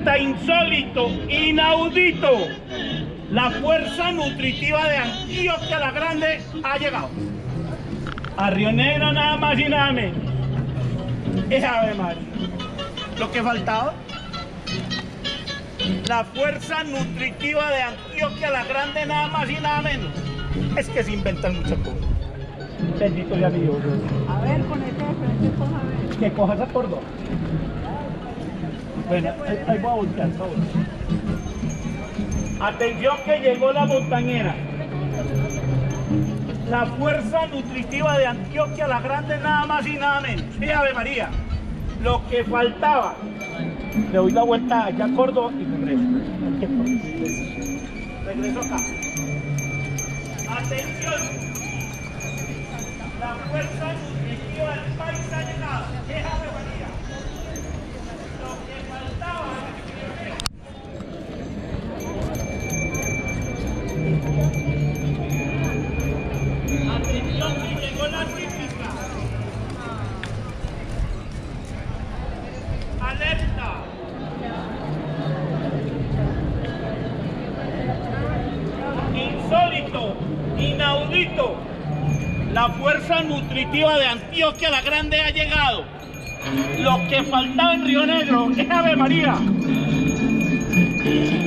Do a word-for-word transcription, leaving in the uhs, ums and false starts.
Insólito, inaudito, la fuerza nutritiva de Antioquia la Grande ha llegado a Río Negro, nada más y nada menos. Es Ave María. Lo que faltaba, la fuerza nutritiva de Antioquia la Grande, nada más y nada menos. Es que se inventan muchas cosas. Bendito ya mi Dios. A ver, con este frente, coja a ver. Que cojas a por dos. Bueno, ahí, ahí voy a voltear, por favor. Atención que llegó la montañera. La fuerza nutritiva de Antioquia la Grande, nada más y nada menos. Sí, Ave María. Lo que faltaba. Le doy la vuelta allá a Córdoba y regreso. Regreso acá. Atención. La fuerza nutritiva del país ha llegado. Sí, Ave María. Lo que faltaba. Atención que llegó la típica. Alerta. Insólito, inaudito. La fuerza nutritiva de Antioquia la Grande ha llegado. Lo que faltaba en Río Negro es Ave María.